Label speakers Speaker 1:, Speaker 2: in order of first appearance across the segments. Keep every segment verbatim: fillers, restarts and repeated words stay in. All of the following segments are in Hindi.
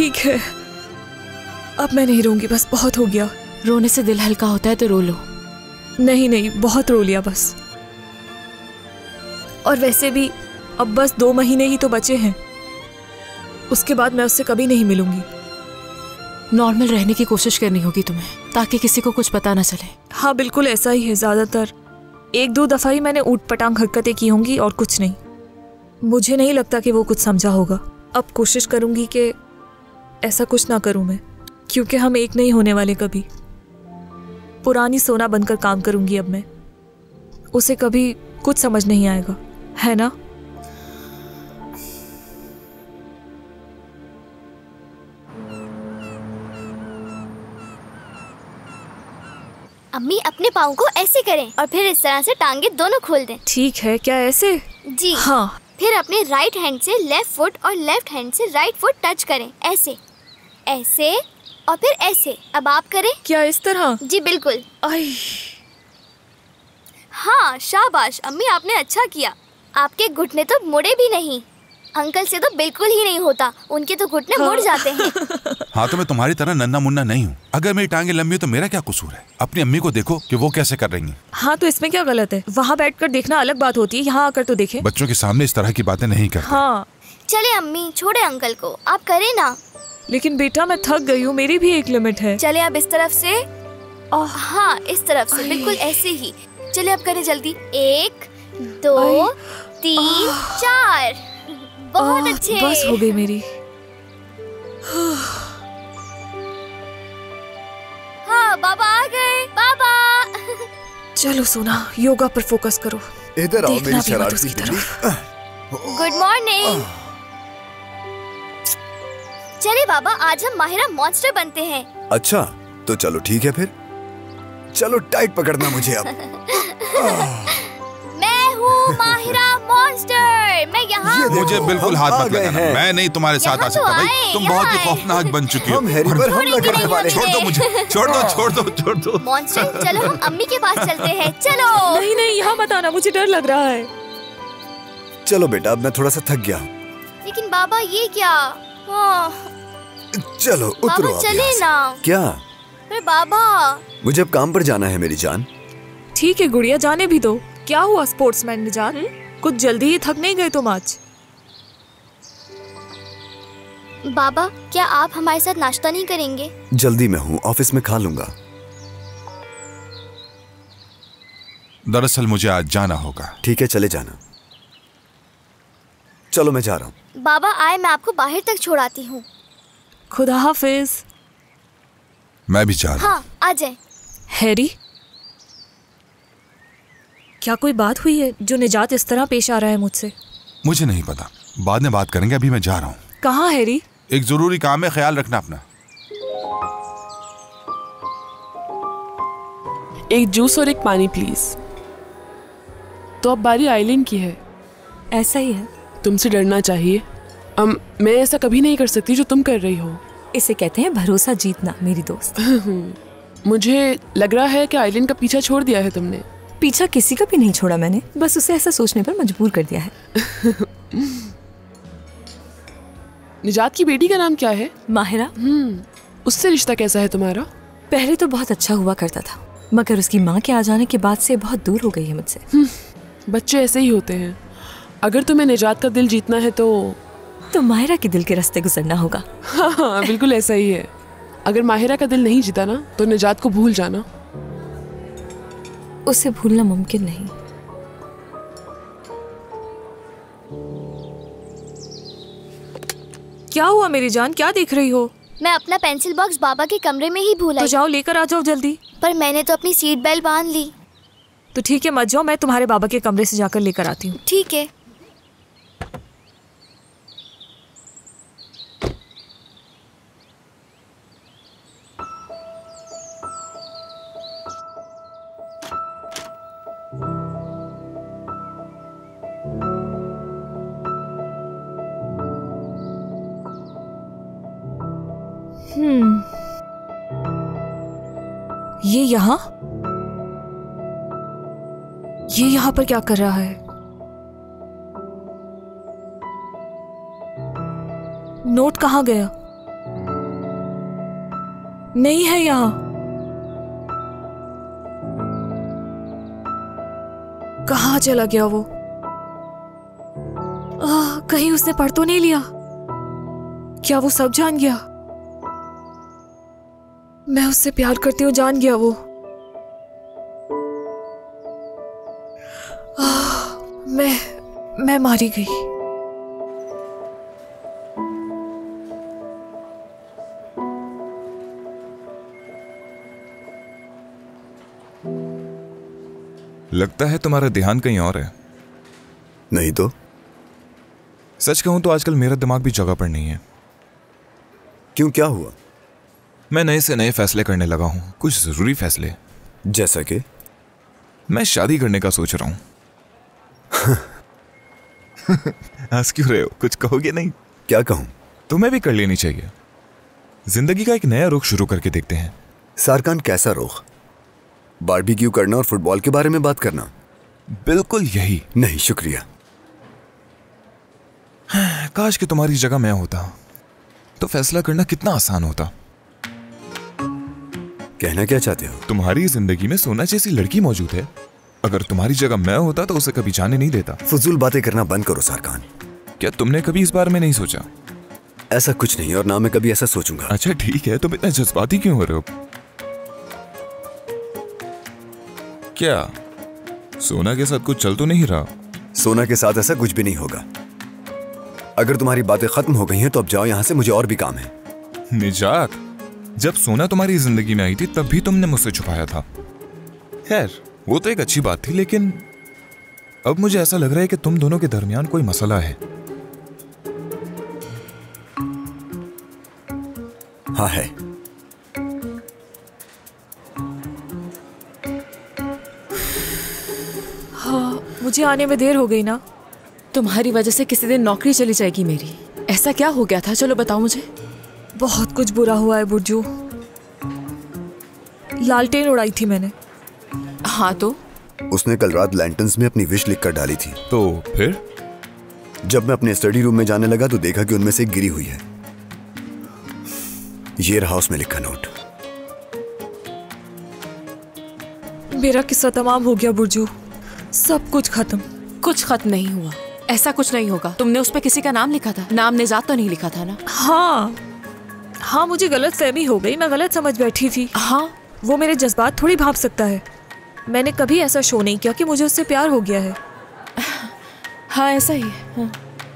Speaker 1: ठीक है, अब मैं नहीं रोऊंगी, बस बहुत हो गया।
Speaker 2: रोने से दिल हल्का होता है तो रो लो।
Speaker 1: नहीं नहीं, बहुत रो लिया बस। और वैसे भी अब बस दो महीने ही तो बचे हैं, उसके बाद मैं उससे कभी नहीं मिलूंगी।
Speaker 2: नॉर्मल रहने की कोशिश करनी होगी तुम्हें, ताकि किसी को कुछ पता ना चले।
Speaker 1: हाँ बिल्कुल ऐसा ही है, ज्यादातर एक दो दफा ही मैंने ऊट पटांग हरकतें की होंगी और कुछ नहीं। मुझे नहीं लगता कि वो कुछ समझा होगा। अब कोशिश करूंगी कि ऐसा कुछ ना करूं मैं, क्योंकि हम एक नहीं होने वाले कभी। पुरानी सोना बनकर काम करूंगी अब मैं। उसे कभी कुछ समझ नहीं आएगा, है ना?
Speaker 3: अम्मी अपने पाँव को ऐसे करें और फिर इस तरह से टांगे दोनों खोल दें।
Speaker 1: ठीक है, क्या ऐसे?
Speaker 3: जी
Speaker 1: हाँ।
Speaker 3: फिर अपने राइट हैंड से लेफ्ट फुट और लेफ्ट हैंड से राइट फुट टच करें, ऐसे ऐसे और फिर ऐसे। अब आप करें।
Speaker 1: क्या इस तरह?
Speaker 3: जी बिल्कुल।
Speaker 1: आई।
Speaker 3: हाँ शाबाश अम्मी, आपने अच्छा किया। आपके घुटने तो मुड़े भी नहीं। अंकल से तो बिल्कुल ही नहीं होता, उनके तो घुटने हाँ। मुड़ जाते हैं।
Speaker 4: हाँ तो मैं तुम्हारी तरह नन्ना मुन्ना नहीं हूँ। अगर मेरी टांगे लंबी हो तो मेरा क्या कसूर है? अपनी अम्मी को देखो कि वो कैसे कर रही हैं।
Speaker 1: हाँ तो इसमें क्या गलत है? वहाँ बैठकर देखना अलग बात होती है, यहाँ आकर तो देखे।
Speaker 4: बच्चों के सामने इस तरह की बातें नहीं करते।
Speaker 1: हाँ
Speaker 3: चले अम्मी, छोड़े अंकल को, आप करें ना।
Speaker 1: लेकिन बेटा मैं थक गई हूँ, मेरी भी एक लिमिट है।
Speaker 3: चले अब इस तरफ से। हाँ इस तरफ से, बिल्कुल ऐसे ही। चले अब करें जल्दी। एक दो तीन चार। बहुत अच्छे।
Speaker 1: बस हो गई मेरी।
Speaker 3: हाँ बाबा आ गए। बाबा
Speaker 1: चलो सोना, योगा पर फोकस करो।
Speaker 5: इधर आओ मेरी शरारती बिल्ली।
Speaker 3: Good morning. चलिए बाबा, आज हम माहिरा मॉन्स्टर बनते हैं।
Speaker 5: अच्छा तो चलो ठीक है फिर। चलो टाइट पकड़ना मुझे अब।
Speaker 3: मैं हूँ माहिरा मॉन्स्टर, मैं यहाँ।
Speaker 4: मुझे बिल्कुल हाथ मत लगाना, मैं नहीं तुम्हारे साथ आ सकता भाई। तुम बहुत ही खौफनाक बन चुकी हो।
Speaker 5: हम हैरी पर हमला करने वाले हैं।
Speaker 4: छोड़ दो मुझे, छोड़ दो, छोड़ दो, छोड़ दो।
Speaker 3: मॉन्स्टर चलो हम अम्मी के पास चलते हैं, चलो।
Speaker 1: नहीं नहीं, यहाँ मत आना, मुझे डर लग रहा है।
Speaker 5: चलो बेटा, अब मैं थोड़ा सा थक गया।
Speaker 3: लेकिन बाबा ये क्या?
Speaker 5: चलो उतरो
Speaker 3: बाबा चले ना।
Speaker 5: क्या?
Speaker 3: अरे बाबा
Speaker 5: मुझे अब काम पर जाना है मेरी जान।
Speaker 1: ठीक है गुड़िया, जाने भी दो। क्या हुआ स्पोर्ट्समैन निजात, कुछ जल्दी ही थक नहीं गए तुम आज?
Speaker 3: बाबा क्या आप हमारे साथ नाश्ता नहीं करेंगे?
Speaker 5: जल्दी में हूँ, ऑफिस में खा लूंगा।
Speaker 4: दरअसल मुझे आज जाना होगा।
Speaker 5: ठीक है चले जाना। चलो मैं जा रहा हूँ।
Speaker 3: बाबा आए, मैं आपको बाहर तक छोड़ाती हूँ।
Speaker 1: खुदा हाफिज।
Speaker 4: मैं भी जा रहा हूँ।
Speaker 3: हाँ आ जाए।
Speaker 1: हैरी, क्या कोई बात हुई है जो निजात इस तरह पेश आ रहा है मुझसे?
Speaker 4: मुझे नहीं पता, बाद में बात करेंगे, अभी मैं जा रहा हूँ।
Speaker 1: कहाँ हैरी?
Speaker 4: एक जरूरी काम है, ख्याल रखना अपना।
Speaker 6: एक जूस और एक पानी प्लीज। तो अब बारी आइलिन की है।
Speaker 2: ऐसा ही है।
Speaker 6: तुमसे डरना चाहिए। अम, मैं ऐसा कभी नहीं कर सकती जो तुम कर रही हो।
Speaker 2: इसे कहते हैं भरोसा जीतना मेरी दोस्त।
Speaker 6: मुझे लग रहा है कि आइलिन का पीछा छोड़ दिया है तुमने।
Speaker 2: पीछा किसी का भी नहीं छोड़ा मैंने, बस उसे ऐसा सोचने पर मजबूर कर दिया है।
Speaker 6: निजात की बेटी का नाम क्या है?
Speaker 2: माहिरा।
Speaker 6: हम्म, उससे रिश्ता कैसा है तुम्हारा?
Speaker 2: पहले तो बहुत अच्छा हुआ करता था, मगर उसकी माँ के आ जाने के बाद से बहुत दूर हो गई है मुझसे।
Speaker 6: बच्चे ऐसे ही होते हैं। अगर तुम्हें निजात का दिल जीतना है तो
Speaker 2: तो माहिरा के दिल के रास्ते गुजरना होगा।
Speaker 6: हाँ हाँ बिल्कुल ऐसा ही है। अगर माहिरा का दिल नहीं जीता ना तो निजात को भूल जाना।
Speaker 2: उसे भूलना मुमकिन नहीं।
Speaker 1: क्या हुआ मेरी जान, क्या देख रही हो?
Speaker 3: मैं अपना पेंसिल बॉक्स बाबा के कमरे में ही भूल आई।
Speaker 1: तो जाओ लेकर आ जाओ जल्दी।
Speaker 3: पर मैंने तो अपनी सीट बेल्ट बांध ली।
Speaker 1: तो ठीक है मत जाओ, मैं तुम्हारे बाबा के कमरे से जाकर लेकर आती हूँ।
Speaker 3: ठीक है।
Speaker 1: हम्म, ये यहाँ ये यहाँ पर क्या कर रहा है? नोट कहाँ गया? नहीं है यहाँ। कहाँ चला गया वो? आ, कहीं उसने पढ़ तो नहीं लिया? क्या वो सब जान गया? मैं उससे प्यार करती हूँ, जान गया वो। आ, मैं मैं मारी गई।
Speaker 7: लगता है तुम्हारा ध्यान कहीं और है।
Speaker 5: नहीं तो।
Speaker 7: सच कहूं तो आजकल मेरा दिमाग भी जगह पर नहीं है।
Speaker 5: क्यों, क्या हुआ?
Speaker 7: मैं नए से नए फैसले करने लगा हूं, कुछ जरूरी फैसले।
Speaker 5: जैसा कि?
Speaker 7: मैं शादी करने का सोच रहा हूं। हंस क्यों रहे हो? कुछ कहोगे नहीं?
Speaker 5: क्या कहूं?
Speaker 7: तुम्हें भी कर लेनी चाहिए। जिंदगी का एक नया रुख शुरू करके देखते हैं।
Speaker 5: सारकान, कैसा रुख? बारबेक्यू करना और फुटबॉल के बारे में बात करना?
Speaker 7: बिल्कुल यही।
Speaker 5: नहीं शुक्रिया।
Speaker 7: काश कि तुम्हारी जगह मैं होता तो फैसला करना कितना आसान होता।
Speaker 5: कहना क्या चाहते हो?
Speaker 7: तुम्हारी जिंदगी में सोना जैसी लड़की मौजूद है। अगर तुम्हारी जगह मैं होता तो उसे कभी जाने नहीं देता।
Speaker 5: फजूल बातें करना बंद करो सारकान।
Speaker 7: क्या तुमने कभी इस बारे में नहीं सोचा?
Speaker 5: ऐसा कुछ नहीं, और ना मैं कभी ऐसा सोचूंगा।
Speaker 7: अच्छा ठीक है, तुम इतना जज्बाती क्यों हो रहे हो? क्या सोना के साथ कुछ चल तो नहीं रहा?
Speaker 5: सोना के साथ ऐसा कुछ भी नहीं होगा। अगर तुम्हारी बातें खत्म हो गई हैं तो अब जाओ यहाँ से, मुझे और भी काम है।
Speaker 7: निजात, जब सोना तुम्हारी जिंदगी में आई थी तब भी तुमने मुझसे छुपाया था। खैर वो तो एक अच्छी बात थी, लेकिन अब मुझे ऐसा लग रहा है कि तुम दोनों के दरमियान कोई मसला है।
Speaker 5: हाँ है।
Speaker 1: हाँ, मुझे आने में देर हो गई ना।
Speaker 2: तुम्हारी वजह से किसी दिन नौकरी चली जाएगी मेरी। ऐसा क्या हो गया था? चलो बताओ मुझे।
Speaker 1: बहुत कुछ बुरा हुआ है बुर्जू। लालटेन उड़ाई थी मैंने।
Speaker 2: हाँ तो?
Speaker 5: उसने कल रात लैंटर्न्स में अपनी विश लिखकर डाली थी।
Speaker 7: तो फिर?
Speaker 5: जब मैं अपने स्टडी रूम में जाने लगा तो देखा कि उनमें से एक गिरी हुई है। ये रहा उसमें लिखा नोट।
Speaker 1: मेरा किस्सा तमाम हो गया बुर्जू, सब कुछ खत्म।
Speaker 2: कुछ खत्म नहीं हुआ, ऐसा कुछ नहीं होगा। तुमने उस पर किसी का नाम लिखा था, नाम निजात तो नहीं लिखा था ना?
Speaker 1: हाँ हाँ, मुझे गलत फहमी हो गई, मैं गलत समझ बैठी थी।
Speaker 2: हाँ,
Speaker 1: वो मेरे जज्बात थोड़ी भांप सकता है। मैंने कभी ऐसा शो नहीं किया कि मुझे उससे प्यार हो गया है।
Speaker 2: हाँ ऐसा ही है। हाँ।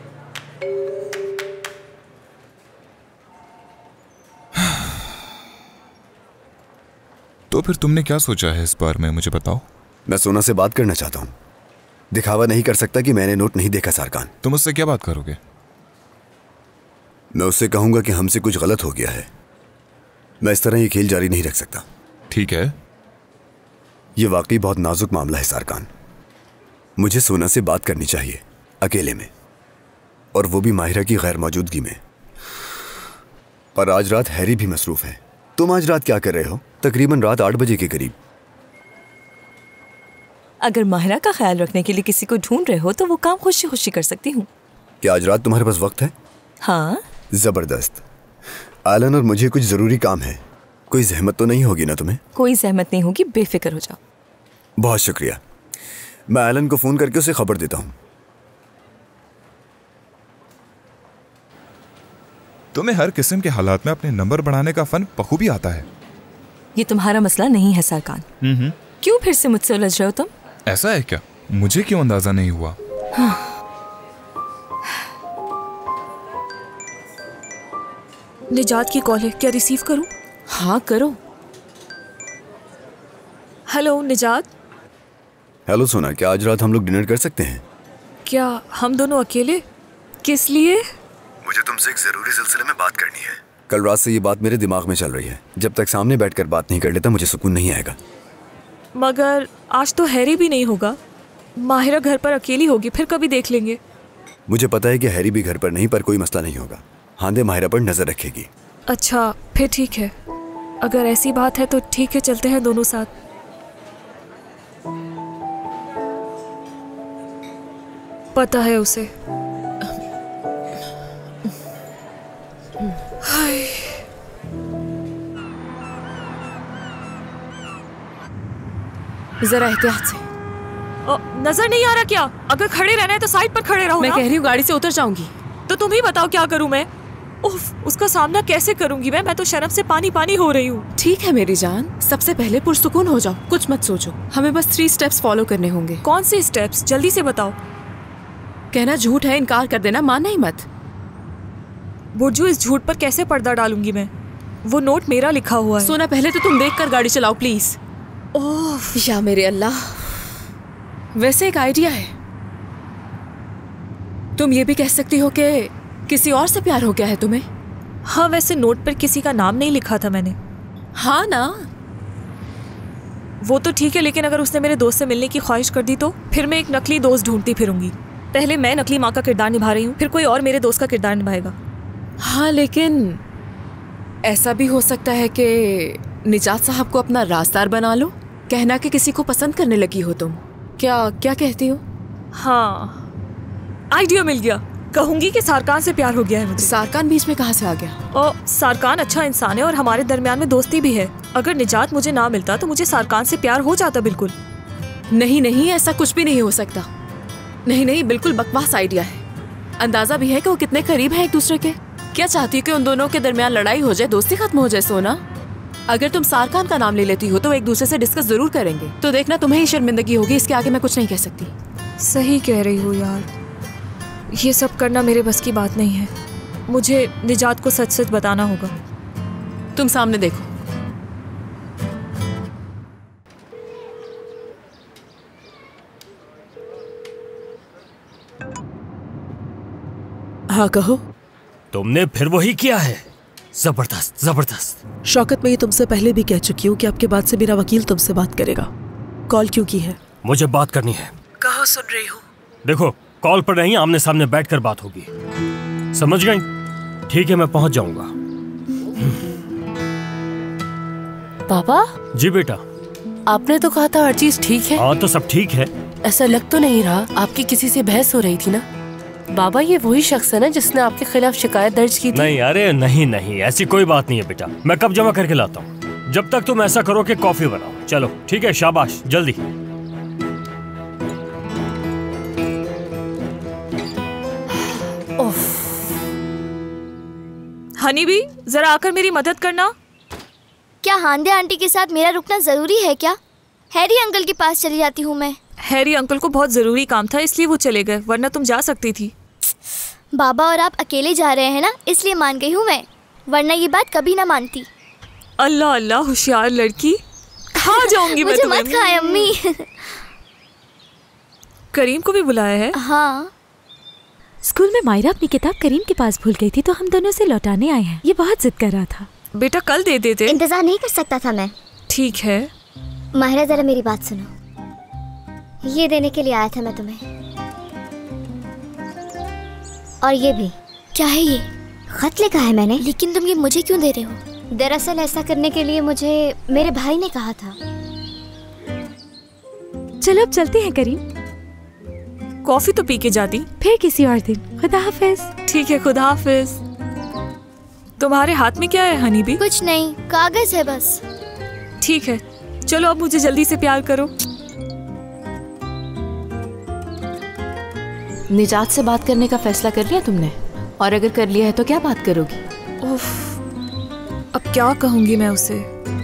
Speaker 7: तो फिर तुमने क्या सोचा है इस बार में, मुझे बताओ।
Speaker 5: मैं सोना से बात करना चाहता हूँ। दिखावा नहीं कर सकता कि मैंने नोट नहीं देखा सारकान।
Speaker 7: तुम उससे क्या बात करोगे?
Speaker 5: मैं उससे कहूंगा कि हमसे कुछ गलत हो गया है। मैं इस तरह ये खेल जारी नहीं रख सकता।
Speaker 7: ठीक है।
Speaker 5: ये वाकई बहुत नाजुक मामला है सारकान। मुझे सोना से बात करनी चाहिए, अकेले में, और वो भी माहिरा की गैर मौजूदगी में। पर आज रात हैरी भी मसरूफ है। तुम आज रात क्या कर रहे हो? तकरीबन रात आठ बजे के करीब।
Speaker 2: अगर माहिरा का ख्याल रखने के लिए किसी को ढूंढ रहे हो तो वो काम खुशी खुशी कर सकती हूँ।
Speaker 5: क्या आज रात तुम्हारे पास वक्त है?
Speaker 2: हाँ।
Speaker 5: जबरदस्त। आलन और मुझे कुछ जरूरी काम है। कोई जहमत तो नहीं होगी ना तुम्हें?
Speaker 2: कोई जहमत नहीं होगी, बेफिक्र हो जाओ।
Speaker 5: बहुत शुक्रिया। मैं आलन को फोन करके उसे खबर देता हूँ।
Speaker 7: तुम्हें हर किस्म के हालात में अपने नंबर बढ़ाने का फन बखूबी आता है।
Speaker 2: ये तुम्हारा मसला नहीं है सारकान। क्यों फिर से मुझसे उलझ रहे हो तुम?
Speaker 7: ऐसा है क्या? मुझे क्यों अंदाजा नहीं हुआ?
Speaker 2: हाँ।
Speaker 1: निजात की कॉल है, क्या रिसीव करूं?
Speaker 2: हाँ करो।
Speaker 1: हेलो निजात।
Speaker 5: हेलो सोना, क्या आज रात हम लोग डिनर कर सकते हैं?
Speaker 1: क्या हम दोनों अकेले? किस लिए?
Speaker 5: मुझे तुमसे एक जरूरी सिलसिले में बात करनी है। कल रात से ये बात मेरे दिमाग में चल रही है। जब तक सामने बैठकर बात नहीं कर लेता मुझे सुकून नहीं आएगा।
Speaker 1: मगर आज तो हैरी भी नहीं होगा, माहिरा घर पर अकेली होगी, फिर कभी देख लेंगे।
Speaker 5: मुझे पता है कि हैरी भी घर पर नहीं, पर कोई मसला नहीं होगा। हांदे माहिरा पर नजर रखेगी।
Speaker 1: अच्छा फिर ठीक है, अगर ऐसी बात है तो ठीक है, चलते हैं दोनों साथ। पता है उसे। हाय।
Speaker 2: जरा एहतियात से।
Speaker 1: अ, नजर नहीं आ रहा क्या? अगर खड़े रहना है तो साइड पर खड़े रहो
Speaker 2: मैं
Speaker 1: ना।
Speaker 2: कह रही हूँ गाड़ी से उतर जाऊंगी।
Speaker 1: तो तुम ही बताओ क्या करूं मैं? उफ, उसका सामना कैसे करूंगी मैं? मैं तो शर्म से पानी पानी हो रही हूँ।
Speaker 2: ठीक है मेरी जान, सबसे पहले पुरसुकून हो जाओ, कुछ मत सोचो। हमें बस थ्री स्टेप्स फॉलो करने होंगे।
Speaker 1: कौन से स्टेप्स? जल्दी से बताओ।
Speaker 2: कहना झूठ है, इनकार कर देना, मानना ही मत।
Speaker 1: बुर्जू, इस झूठ पर कैसे पर्दा डालूंगी मैं? वो नोट मेरा लिखा हुआ है।
Speaker 2: सोना, पहले तो तुम देख कर गाड़ी चलाओ प्लीज।
Speaker 1: ओह
Speaker 2: या मेरे अल्लाह। वैसे एक आइडिया है, तुम ये भी कह सकती हो कि किसी और से प्यार हो गया है तुम्हें।
Speaker 1: हाँ, वैसे नोट पर किसी का नाम नहीं लिखा था मैंने।
Speaker 2: हाँ ना,
Speaker 1: वो तो ठीक है, लेकिन अगर उसने मेरे दोस्त से मिलने की ख्वाहिश कर दी तो फिर मैं एक नकली दोस्त ढूंढती फिरूंगी। पहले मैं नकली माँ का किरदार निभा रही हूँ, फिर कोई और मेरे दोस्त का किरदार निभाएगा।
Speaker 2: हाँ, लेकिन ऐसा भी हो सकता है कि निजात साहब को अपना राजदार बना लो, कहना कि किसी को पसंद करने लगी हो तुम। क्या क्या कहती हो?
Speaker 1: हाँ, आइडिया मिल गया। कहूंगी कि सारकान से प्यार हो गया है मुझे।
Speaker 2: सारकान बीच में कहाँ से आ गया?
Speaker 1: और सारकान अच्छा इंसान है और हमारे दरमियान में दोस्ती भी है। अगर निजात मुझे ना मिलता तो मुझे सारकान से प्यार हो जाता। बिल्कुल
Speaker 2: नहीं नहीं, ऐसा कुछ भी नहीं हो सकता। नहीं नहीं, बिल्कुल बकवास आइडिया है। अंदाजा भी है कि वो कितने करीब हैं एक दूसरे के। क्या चाहती हो कि उन दोनों के दरमियान लड़ाई हो जाए, दोस्ती खत्म हो जाए? सोना, अगर तुम सारकान का नाम ले लेती हो तो एक दूसरे से डिस्कस जरूर करेंगे। तो देखना तुम्हें ही शर्मिंदगी होगी, इसके आगे मैं कुछ नहीं कह सकती।
Speaker 1: सही कह रही हो यार, ये सब करना मेरे बस की बात नहीं है। मुझे निजात को सच सच बताना होगा।
Speaker 2: तुम सामने देखो।
Speaker 6: हाँ कहो।
Speaker 8: तुमने फिर वही किया है। जबरदस्त जबरदस्त।
Speaker 6: शौकत, मैं ये तुमसे पहले भी कह चुकी हूँ कि आपके बाद से मेरा वकील तुमसे बात करेगा। कॉल क्यों की है?
Speaker 8: मुझे बात करनी है।
Speaker 6: कहो, सुन रही हूँ।
Speaker 8: देखो, कॉल पर नहीं, आमने सामने बैठकर बात होगी, समझ गई? ठीक है, मैं पहुंच जाऊंगा।
Speaker 9: पापा
Speaker 8: जी बेटा।
Speaker 9: आपने तो कहा था हर चीज ठीक है।
Speaker 8: हाँ तो सब ठीक है।
Speaker 9: ऐसा लग तो नहीं रहा, आपकी किसी से बहस हो रही थी ना? बाबा, ये वही शख्स है ना जिसने आपके खिलाफ शिकायत दर्ज की थी?
Speaker 8: नहीं, अरे नहीं नहीं, ऐसी कोई बात नहीं है बेटा। मैं कब जमा करके लाता हूँ। जब तक तुम ऐसा करो कि कॉफी बनाओ। चलो ठीक है, शाबाश, जल्दी।
Speaker 1: हनी भी, जरा आकर मेरी मदद करना।
Speaker 3: क्या हांदे आंटी के साथ मेरा रुकना जरूरी है क्या? हैरी अंकल के पास चली जाती हूँ मैं।
Speaker 1: हैरी अंकल को बहुत जरूरी काम था इसलिए वो चले गए, वरना तुम जा सकती थी।
Speaker 3: बाबा और आप अकेले जा रहे हैं ना, इसलिए मान गई हूँ मैं, वरना ये बात कभी ना मानती।
Speaker 1: अल्लाह अल्लाह, होशियार लड़की। खा जाऊंगी मैं
Speaker 3: मुझे
Speaker 1: तुम्हें।
Speaker 3: मत खाए अम्मी।
Speaker 1: करीम को भी बुलाया है?
Speaker 3: हाँ।
Speaker 10: स्कूल में मायरा अपनी किताब करीम के पास भूल गई थी तो हम दोनों से लौटाने आए हैं। ये बहुत जिद कर रहा था।
Speaker 1: बेटा कल दे देते।
Speaker 3: इंतजार नहीं कर सकता था मैं।
Speaker 1: ठीक है
Speaker 3: माहिरा, जरा मेरी बात सुनो। ये देने के लिए आया था मैं तुम्हें, और ये भी। क्या है ये? खत लिखा है मैंने। लेकिन तुम ये मुझे क्यों दे रहे हो? दरअसल ऐसा करने के लिए मुझे मेरे भाई ने कहा था।
Speaker 10: चलो अब चलते हैं करीम।
Speaker 1: कॉफी तो पी के जाती।
Speaker 10: फिर किसी और दिन। खुदा हाफिज।
Speaker 1: ठीक है, खुदा हाफिज। तुम्हारे हाथ में क्या है हनी भी?
Speaker 3: कुछ नहीं, कागज है बस।
Speaker 1: ठीक है, चलो अब मुझे जल्दी से प्यार करो।
Speaker 2: निजात से बात करने का फैसला कर लिया तुमने? और अगर कर लिया है तो क्या बात करोगी?
Speaker 1: उफ, अब क्या कहूंगी मैं उसे?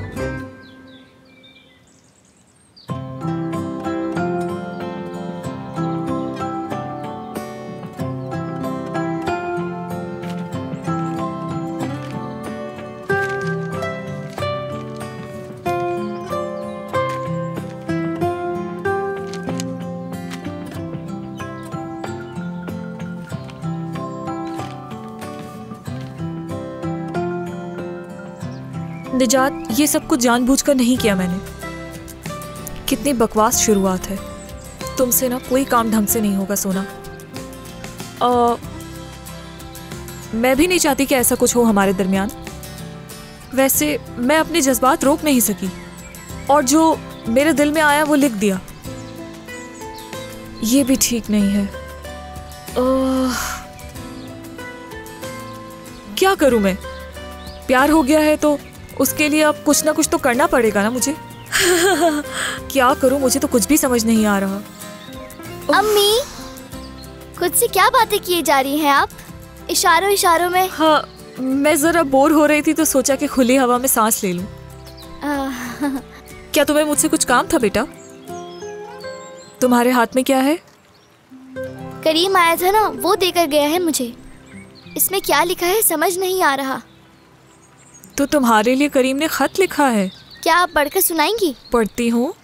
Speaker 1: निजात, ये सब कुछ जानबूझकर नहीं किया मैंने। कितनी बकवास शुरुआत है। तुमसे ना कोई काम ढंग से नहीं होगा सोना। आ, मैं भी नहीं चाहती कि ऐसा कुछ हो हमारे दरमियान। वैसे मैं अपने जज्बात रोक नहीं सकी और जो मेरे दिल में आया वो लिख दिया। ये भी ठीक नहीं है। आ, क्या करूं मैं? प्यार हो गया है तो उसके लिए अब कुछ ना कुछ तो करना पड़ेगा ना मुझे। क्या करूं, मुझे तो कुछ भी समझ नहीं आ रहा।
Speaker 3: अम्मी, खुद से क्या बातें किए जा रही हैं आप? इशारों इशारों में।
Speaker 1: हाँ, मैं जरा बोर हो रही थी तो सोचा कि खुली हवा में सांस ले लूं। क्या तुम्हें मुझसे कुछ काम था बेटा? तुम्हारे हाथ में क्या है?
Speaker 3: करीम आया था ना, वो देकर गया है मुझे। इसमें क्या लिखा है समझ नहीं आ रहा।
Speaker 1: तो तुम्हारे लिए करीम ने खत लिखा है।
Speaker 3: क्या आप पढ़कर सुनाएंगी?
Speaker 1: पढ़ती हूँ।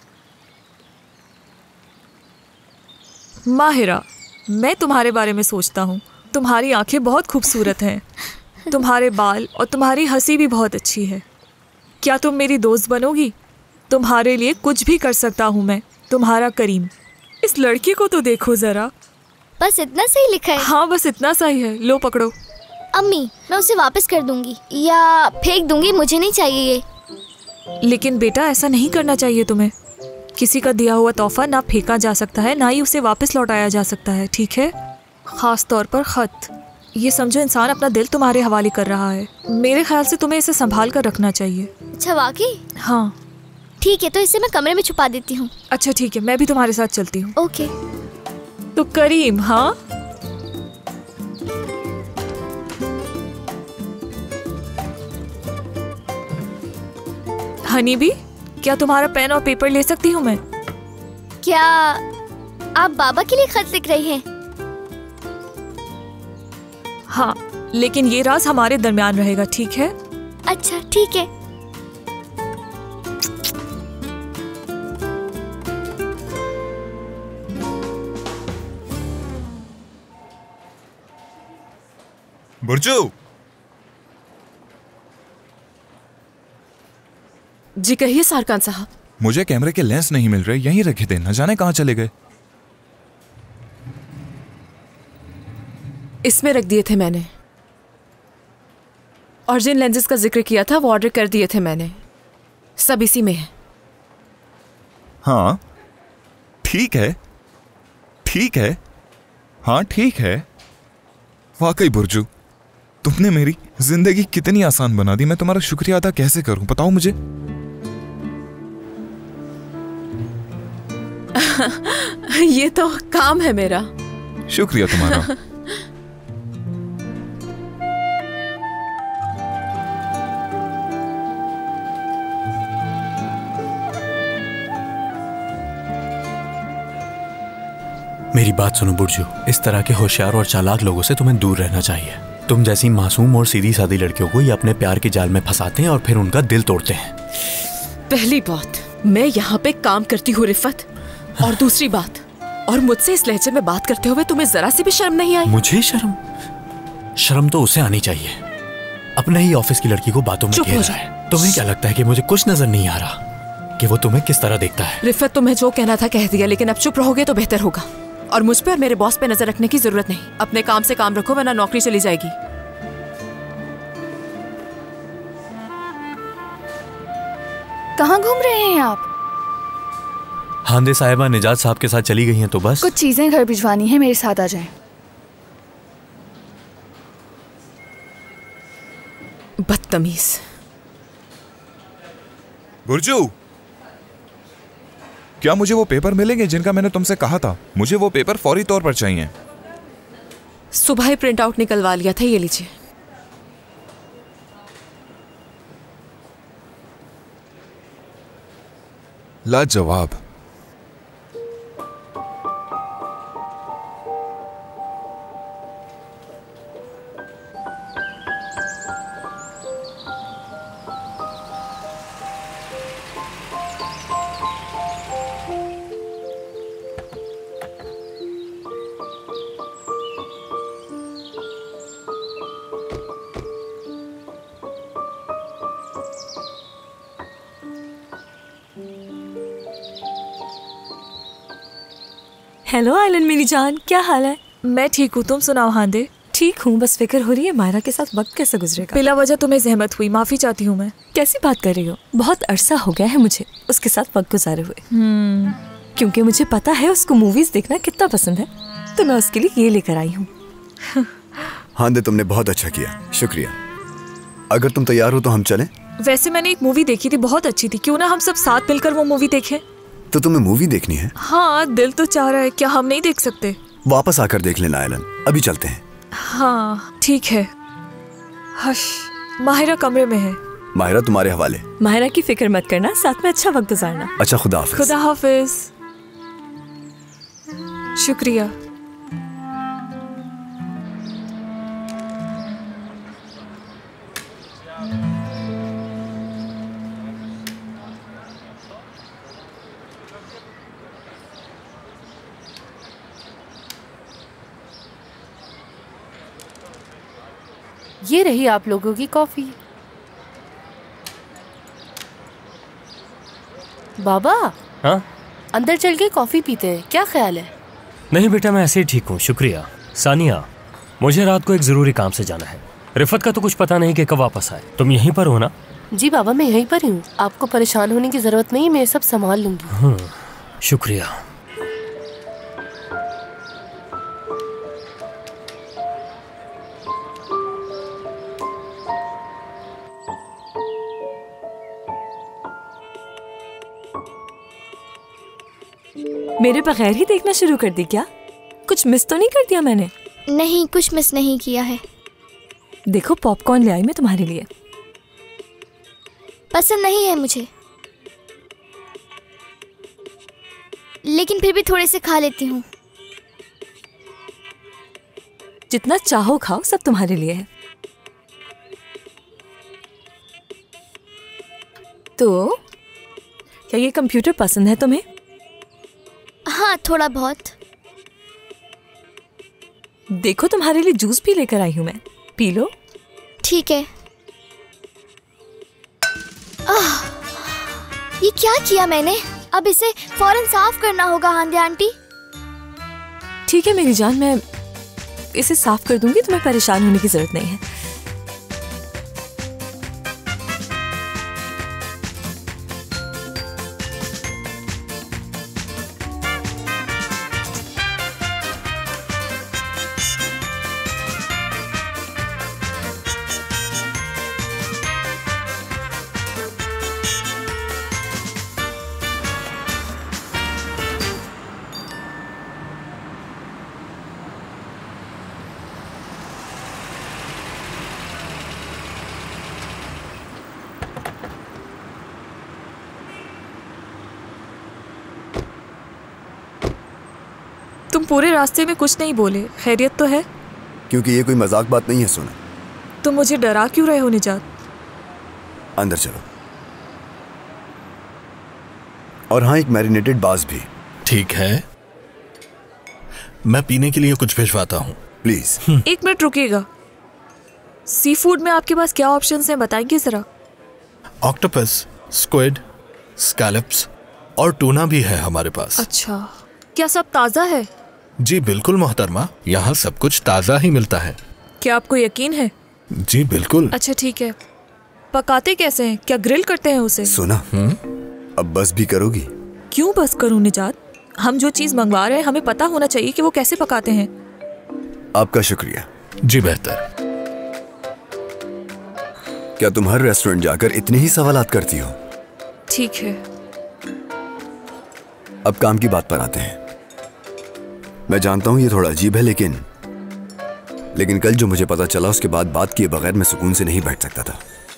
Speaker 1: माहिरा, मैं तुम्हारे बारे में सोचता हूँ। तुम्हारी आंखें बहुत खूबसूरत हैं, तुम्हारे बाल और तुम्हारी हंसी भी बहुत अच्छी है। क्या तुम मेरी दोस्त बनोगी? तुम्हारे लिए कुछ भी कर सकता हूँ मैं, तुम्हारा करीम। इस लड़की को तो देखो जरा।
Speaker 3: बस इतना सही लिखा है?
Speaker 1: हाँ, बस इतना सही है। लो पकड़ो।
Speaker 3: अम्मी, मैं उसे वापस कर दूंगी या फेंक दूंगी, मुझे नहीं चाहिए ये।
Speaker 1: लेकिन बेटा, ऐसा नहीं करना चाहिए तुम्हें। किसी का दिया हुआ तोहफा ना फेंका जा सकता है, ना ही उसे वापस लौटाया जा सकता है, ठीक है? खास तौर पर खत। ये समझो, इंसान अपना दिल तुम्हारे हवाले कर रहा है। मेरे ख्याल से तुम्हें इसे संभाल कर रखना चाहिए।
Speaker 3: अच्छा, वाकई?
Speaker 1: हाँ।
Speaker 3: ठीक है, तो इसे मैं कमरे में छुपा देती हूँ।
Speaker 1: अच्छा ठीक है, मैं भी तुम्हारे साथ चलती हूँ।
Speaker 3: ओके।
Speaker 1: तो करीम, हाँ, हनी भी, क्या तुम्हारा पेन और पेपर ले सकती हूँ मैं?
Speaker 3: क्या आप बाबा के लिए खत लिख रही हैं?
Speaker 1: हाँ, लेकिन ये राज हमारे दरमियान रहेगा, ठीक है?
Speaker 3: अच्छा ठीक है।
Speaker 7: बुर्जू।
Speaker 2: जी कहिए सारकान साहब।
Speaker 7: मुझे कैमरे के लेंस नहीं मिल रहे, यहीं रखे थे, न जाने कहाँ चले गए।
Speaker 2: इसमें रख दिए थे मैंने, और जिन लेंसेज का जिक्र किया था वो ऑर्डर कर दिए थे मैंने, सब इसी में है।
Speaker 7: हाँ ठीक है, ठीक है, हाँ ठीक है। वाकई बुर्जू, तुमने मेरी जिंदगी कितनी आसान बना दी। मैं तुम्हारा शुक्रिया अदा कैसे करूं, बताओ मुझे।
Speaker 2: ये तो काम है मेरा।
Speaker 7: शुक्रिया तुम्हारा।
Speaker 11: मेरी बात सुनो बुर्जू, इस तरह के होशियार और चालाक लोगों से तुम्हें दूर रहना चाहिए। तुम जैसी मासूम और सीधी सादी लड़कियों को ये अपने प्यार के जाल में फंसाते हैं और फिर उनका दिल तोड़ते हैं।
Speaker 2: पहली बात, मैं यहाँ पे काम करती हूँ रिफत, और दूसरी बात, और मुझसे इस लहजे में बात करते हुए तुम्हें जरा सी भी शर्म नहीं आई?
Speaker 11: मुझे शर्म? शर्म तो उसे आनी चाहिए, अपने ही ऑफिस की लड़की को बातों में घेर रहा है। तुम्हें क्या लगता है कि मुझे कुछ नजर नहीं आ रहा कि वो तुम्हें किस तरह देखता है?
Speaker 2: रिफत, तुम्हें जो कहना था कह दिया, लेकिन अब चुप रहोगे तो बेहतर होगा। और मुझ पे और मेरे बॉस पे नजर रखने की जरूरत नहीं। अपने काम से काम रखो, वरना नौकरी चली जाएगी।
Speaker 12: कहाँ घूम रहे हैं आप?
Speaker 11: हांदे साहिबा निजात साहब के साथ चली गई हैं, तो बस
Speaker 12: कुछ चीजें घर भिजवानी है, मेरे साथ आ जाएं।
Speaker 2: बदतमीज।
Speaker 7: बुर्जू, क्या मुझे वो पेपर मिलेंगे जिनका मैंने तुमसे कहा था? मुझे वो पेपर फौरी तौर पर चाहिए।
Speaker 2: सुबह ही प्रिंट आउट निकलवा लिया था, ये लीजिए।
Speaker 4: लाजवाब।
Speaker 10: हेलो आइलन मेरी जान, क्या हाल है?
Speaker 1: मैं ठीक हूँ, तुम सुनाओ हांदे?
Speaker 10: ठीक हूँ, बस फिक्र हो रही है मायरा के साथ वक्त कैसे गुजरेगा।
Speaker 1: बिला वजह तुम्हें जहमत हुई, माफी चाहती हूँ मैं।
Speaker 10: कैसी बात कर रही हो? बहुत अरसा हो गया है मुझे उसके साथ वक्त गुजारे हुए।
Speaker 1: हम्म,
Speaker 10: क्योंकि मुझे पता है उसको मूवीज देखना कितना पसंद है, तो मैं उसके लिए ये लेकर आई हूँ।
Speaker 5: हांदे, तुमने बहुत अच्छा किया, शुक्रिया। अगर तुम तैयार हो तो हम चलें।
Speaker 1: वैसे मैंने एक मूवी देखी थी, बहुत अच्छी थी, क्यों ना हम सब साथ मिलकर वो मूवी देखें।
Speaker 5: तो तुम्हें मूवी देखनी है?
Speaker 1: हाँ, दिल तो चाह रहा है, क्या हम नहीं देख सकते?
Speaker 5: वापस आकर देख लेना एलन, अभी चलते हैं।
Speaker 1: हाँ ठीक है। हश, माहिरा कमरे में है।
Speaker 5: माहिरा तुम्हारे हवाले।
Speaker 13: माहिरा की फिक्र मत करना, साथ में अच्छा वक्त गुजारना।
Speaker 5: अच्छा, खुदा हाफिज।
Speaker 1: खुदा हाफिज। शुक्रिया।
Speaker 9: ये रही आप लोगों की कॉफी। बाबा।
Speaker 8: हाँ?
Speaker 9: अंदर चल के कॉफी पीते हैं, क्या ख्याल है?
Speaker 8: नहीं बेटा, मैं ऐसे ही ठीक हूँ, शुक्रिया। सानिया, मुझे रात को एक जरूरी काम से जाना है। रिफत का तो कुछ पता नहीं कि कब वापस आए। तुम यहीं पर हो ना?
Speaker 9: जी बाबा, मैं यहीं पर ही हूँ। आपको परेशान होने की जरूरत नहीं, मैं सब संभाल लूंगी।
Speaker 8: हाँ, शुक्रिया।
Speaker 13: मेरे बगैर ही देखना शुरू कर दी क्या? कुछ मिस तो नहीं कर दिया मैंने?
Speaker 3: नहीं, कुछ मिस नहीं किया है।
Speaker 13: देखो, पॉपकॉर्न ले आई मैं तुम्हारे लिए।
Speaker 3: पसंद नहीं है मुझे, लेकिन फिर भी थोड़े से खा लेती हूँ।
Speaker 13: जितना चाहो खाओ, सब तुम्हारे लिए है। तो क्या ये कंप्यूटर पसंद है तुम्हें?
Speaker 3: हाँ, थोड़ा बहुत।
Speaker 13: देखो, तुम्हारे लिए जूस भी लेकर आई हूं मैं, पी लो।
Speaker 3: ठीक है। आह, ये क्या किया मैंने? अब इसे फौरन साफ करना होगा हांदे आंटी।
Speaker 13: ठीक है मेरी जान, मैं इसे साफ कर दूंगी, तुम्हें परेशान होने की जरूरत नहीं है।
Speaker 1: तुम पूरे रास्ते में कुछ नहीं बोले, खैरियत तो है?
Speaker 5: क्योंकि ये कोई मजाक बात नहीं है। सुनो,
Speaker 1: तुम मुझे डरा क्यों रहे हो निजात?
Speaker 5: अंदर चलो। और हाँ, एक मैरिनेटेड बास भी।
Speaker 14: ठीक है, मैं पीने के लिए कुछ भिजवाता हूँ।
Speaker 5: प्लीज।
Speaker 1: एक मिनट रुकिएगा। सी फूड में आपके पास क्या ऑप्शंस हैं, बताएंगे जरा?
Speaker 14: ऑक्टोपस, स्क्विड, स्कैलप्स और टूना भी है हमारे पास।
Speaker 1: अच्छा, क्या सब ताज़ा है?
Speaker 14: जी बिल्कुल मोहतरमा, यहाँ सब कुछ ताज़ा ही मिलता है।
Speaker 1: क्या आपको यकीन है?
Speaker 14: जी बिल्कुल।
Speaker 1: अच्छा ठीक है। पकाते कैसे हैं? क्या ग्रिल करते हैं उसे?
Speaker 5: सुना, अब बस भी करोगी?
Speaker 1: क्यों बस करूं निजात? हम जो चीज मंगवा रहे हैं हमें पता होना चाहिए कि वो कैसे पकाते हैं।
Speaker 5: आपका शुक्रिया।
Speaker 14: जी बेहतर।
Speaker 5: क्या तुम हर रेस्टोरेंट जाकर इतने ही सवालात करती हो?
Speaker 1: ठीक है।
Speaker 5: अब काम की बात पर आते हैं। मैं जानता हूं ये थोड़ा अजीब है, लेकिन लेकिन कल जो मुझे पता चला उसके बाद बात किए बगैर मैं सुकून से नहीं बैठ सकता था।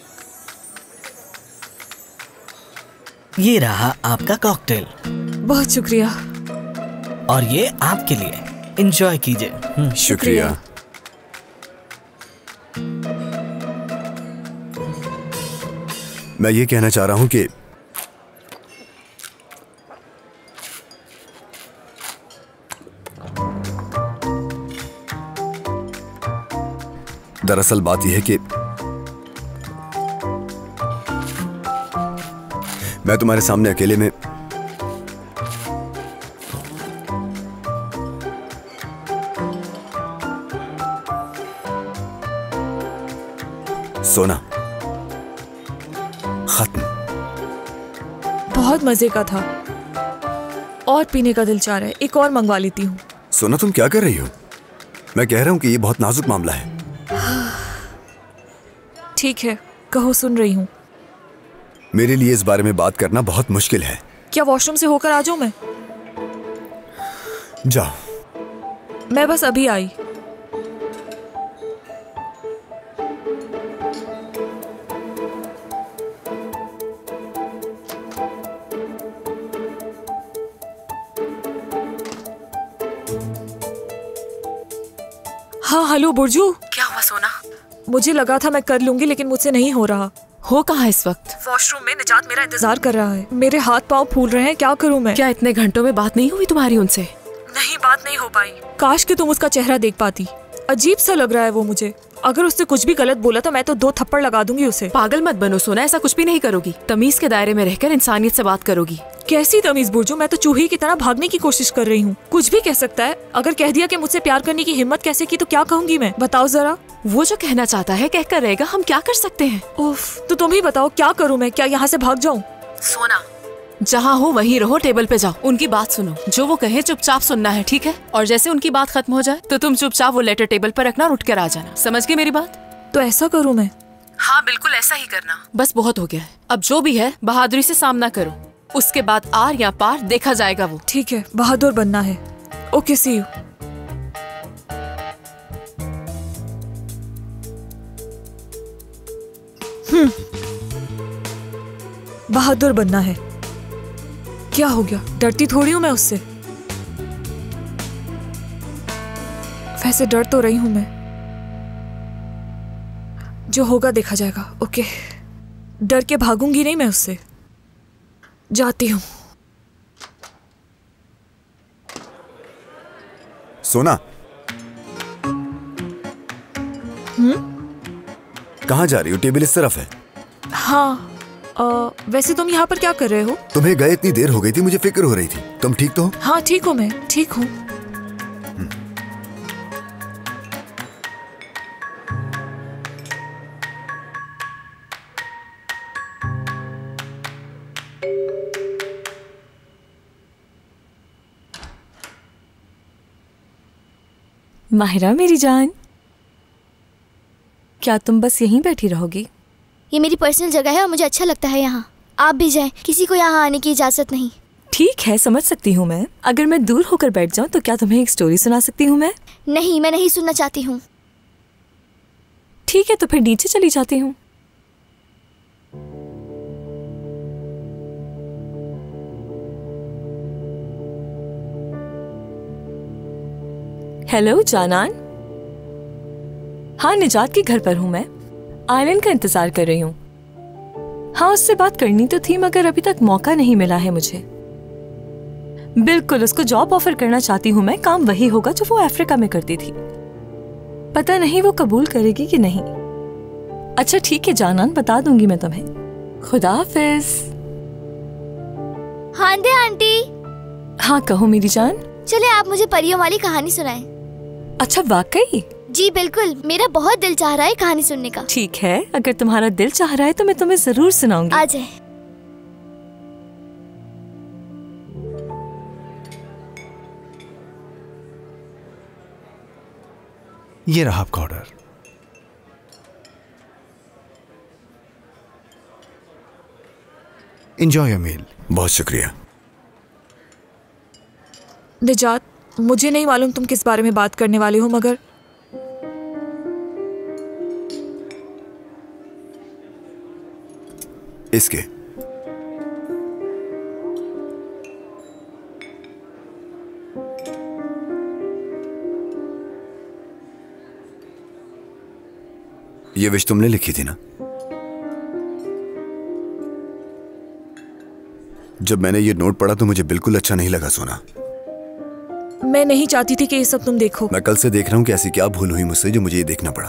Speaker 15: ये रहा आपका कॉकटेल।
Speaker 1: बहुत शुक्रिया।
Speaker 15: और ये आपके लिए, एंजॉय कीजिए।
Speaker 5: शुक्रिया। मैं ये कहना चाह रहा हूं कि दरअसल बात यह है कि मैं तुम्हारे सामने अकेले में सोना खत्म।
Speaker 1: बहुत मजे का था और पीने का दिल चाह रहा है, एक और मंगवा लेती हूँ।
Speaker 5: सोना, तुम क्या कर रही हो? मैं कह रहा हूं कि ये बहुत नाजुक मामला है।
Speaker 1: ठीक है, कहो, सुन रही हूँ।
Speaker 5: मेरे लिए इस बारे में बात करना बहुत मुश्किल है।
Speaker 1: क्या वॉशरूम से होकर आ जाऊँ मैं?
Speaker 5: जाओ।
Speaker 1: मैं बस अभी आई। हाँ हेलो बुर्जू।
Speaker 2: क्या हुआ सोना?
Speaker 1: मुझे लगा था मैं कर लूंगी, लेकिन मुझसे नहीं हो रहा।
Speaker 2: हो कहाँ इस वक्त?
Speaker 1: वॉशरूम में निजात मेरा इंतजार कर रहा है। मेरे हाथ पाँव फूल रहे हैं, क्या करूँ मैं?
Speaker 2: क्या इतने घंटों में बात नहीं हुई तुम्हारी उनसे?
Speaker 1: नहीं, बात नहीं हो पाई। काश कि तुम उसका चेहरा देख पाती। अजीब सा लग रहा है वो मुझे। अगर उससे कुछ भी गलत बोला तो मैं तो दो थप्पड़ लगा दूंगी उसे।
Speaker 2: पागल मत बनो सोना, ऐसा कुछ भी नहीं करोगी। तमीज के दायरे में रहकर इंसानियत से बात करोगी।
Speaker 1: कैसी तमीज बुर्जू? मैं तो चूही की तरह भागने की कोशिश कर रही हूँ। कुछ भी कह सकता है। अगर कह दिया कि मुझसे प्यार करने की हिम्मत कैसे की तो क्या कहूँगी मैं? बताओ जरा।
Speaker 2: वो जो कहना चाहता है कहकर रहेगा, हम क्या कर सकते हैं?
Speaker 1: उफ, तो तुम ही बताओ क्या करूँ मैं? क्या यहाँ से भाग जाऊँ?
Speaker 2: सोना, जहाँ हो वहीं रहो, टेबल पे जाओ, उनकी बात सुनो। जो वो कहे चुपचाप सुनना है, ठीक है? और जैसे उनकी बात खत्म हो जाए तो तुम चुपचाप वो लेटर टेबल पर रखना और उठ कर आ जाना। समझ गई मेरी बात?
Speaker 1: तो ऐसा करूँ मैं?
Speaker 2: हाँ बिल्कुल ऐसा ही करना। बस बहुत हो गया है, अब जो भी है बहादुरी से सामना करो। उसके बाद आर या पार देखा जाएगा वो।
Speaker 1: ठीक है, बहादुर बनना है। Okay, C you. हम्म, बहादुर बनना है। क्या हो गया? डरती थोड़ी हूं मैं उससे। वैसे डर तो रही हूं मैं। जो होगा देखा जाएगा। ओके, डर के भागूंगी नहीं मैं उससे। जाती हूँ।
Speaker 5: सोना।
Speaker 1: हम्म?
Speaker 5: कहाँ जा रही हो? टेबल इस तरफ है।
Speaker 1: हाँ। आ, वैसे तुम यहाँ पर क्या कर रहे हो?
Speaker 5: तुम्हें गए इतनी देर हो गई थी, मुझे फिक्र हो रही थी। तुम ठीक तो हो?
Speaker 1: हाँ ठीक हूँ, मैं ठीक हूँ।
Speaker 13: माहिरा मेरी जान, क्या तुम बस यहीं बैठी रहोगी?
Speaker 3: ये मेरी पर्सनल जगह है और मुझे अच्छा लगता है यहाँ। आप भी जाएं, किसी को यहाँ आने की इजाजत नहीं।
Speaker 13: ठीक है, समझ सकती हूँ मैं। अगर मैं दूर होकर बैठ जाऊँ तो क्या तुम्हें एक स्टोरी सुना सकती हूँ मैं?
Speaker 3: नहीं, मैं नहीं सुनना चाहती हूँ।
Speaker 13: ठीक है, तो फिर नीचे चली जाती हूँ। हेलो जानान। हाँ, निजात के घर पर हूँ मैं। आयरन का इंतजार कर रही हूँ। हाँ, उससे बात करनी तो थी मगर अभी तक मौका नहीं मिला है मुझे। बिल्कुल, उसको जॉब ऑफर करना चाहती हूँ मैं। काम वही होगा जो वो अफ्रीका में करती थी। पता नहीं वो कबूल करेगी कि नहीं। अच्छा ठीक है जानान, बता दूंगी मैं तुम्हें। खुदा हाफिज।
Speaker 3: हाँ दे आंटी।
Speaker 13: हाँ कहो मेरी जान।
Speaker 3: चले आप मुझे परियों वाली कहानी सुनाएं।
Speaker 13: अच्छा वाकई?
Speaker 3: जी बिल्कुल, मेरा बहुत दिल चाह रहा है कहानी सुनने का।
Speaker 13: ठीक है, अगर तुम्हारा दिल चाह रहा है तो मैं तुम्हें जरूर सुनाऊंगी।
Speaker 3: आ जाए।
Speaker 14: ये रहा आपका ऑर्डर। Enjoy your meal.
Speaker 5: बहुत शुक्रिया।
Speaker 1: निजात, मुझे नहीं मालूम तुम किस बारे में बात करने वाले हो, मगर
Speaker 5: इसके ये विश तुमने लिखी थी ना? जब मैंने ये नोट पढ़ा तो मुझे बिल्कुल अच्छा नहीं लगा सोना।
Speaker 1: मैं नहीं चाहती थी कि ये सब तुम देखो।
Speaker 5: मैं कल से देख रहा हूँ कि ऐसी क्या भूल हुई मुझसे जो मुझे ये देखना पड़ा।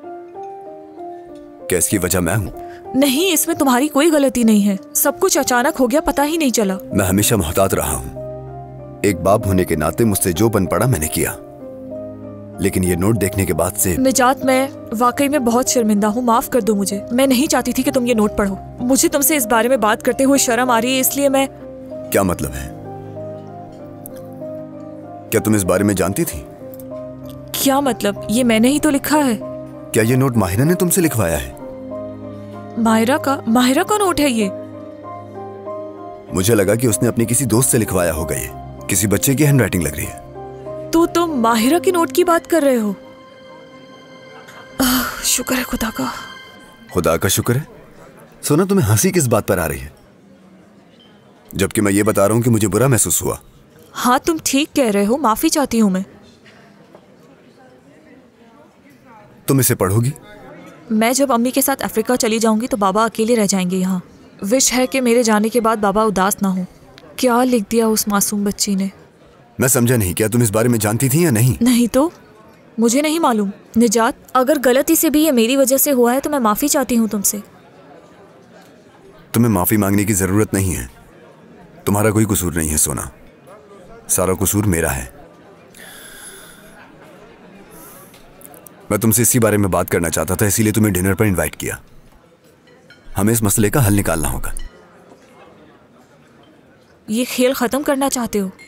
Speaker 5: क्या इसकी वजह मैं हूँ?
Speaker 1: नहीं, इसमें तुम्हारी कोई गलती नहीं है। सब कुछ अचानक हो गया, पता ही नहीं चला।
Speaker 5: मैं हमेशा मोहतात रहा हूँ। एक बाप होने के नाते मुझसे जो बन पड़ा मैंने किया, लेकिन ये नोट देखने के बाद से
Speaker 1: निजात, मैं वाकई में बहुत शर्मिंदा हूँ। माफ कर दो मुझे। मैं नहीं चाहती थी कि तुम ये नोट पढ़ो। मुझे तुमसे इस बारे में बात करते हुए शर्म आ रही है, इसलिए मैं।
Speaker 5: क्या मतलब है? क्या तुम इस बारे में जानती थी?
Speaker 1: क्या मतलब? ये मैंने ही तो लिखा है।
Speaker 5: क्या ये नोट माहिरा ने तुमसे लिखवाया है?
Speaker 1: मायरा का मायरा का नोट है ये?
Speaker 5: मुझे लगा कि उसने अपने किसी दोस्त से लिखवाया होगा, ये किसी बच्चे की हैंडराइटिंग लग रही है।
Speaker 1: तो तुम माहिरा के नोट की बात कर रहे हो? आह, शुक्र है खुदा का।
Speaker 5: खुदा का शुक्र है? सोना, तुम्हें हंसी किस बात पर आ रही है, जबकि मैं ये बता रहा हूं कि मुझे बुरा महसूस हुआ।
Speaker 1: हाँ, तुम ठीक कह रहे हो, माफी चाहती हूँ मैं।
Speaker 5: तुम इसे पढ़ोगी?
Speaker 1: मैं जब अम्मी के साथ अफ्रीका चली जाऊंगी तो बाबा अकेले रह जाएंगे यहाँ। विश है कि मेरे जाने के बाद बाबा उदास ना हो। क्या लिख दिया उस मासूम बच्ची ने।
Speaker 5: मैं समझा नहीं, क्या तुम इस बारे में जानती थी या नहीं?
Speaker 1: नहीं तो मुझे नहीं मालूम। निजात, अगर गलती से भी ये मेरी वजह से हुआ है तो मैं माफी चाहती हूँ तुमसे।
Speaker 5: तुम्हें माफी मांगने की जरूरत नहीं है। तुम्हारा कोई कसूर नहीं है सोना, सारा कसूर मेरा है। मैं तुमसे इसी बारे में बात करना चाहता था, इसीलिए तुम्हें डिनर पर इनवाइट किया। हमें इस मसले का हल निकालना होगा।
Speaker 1: ये खेल खत्म करना चाहते हो?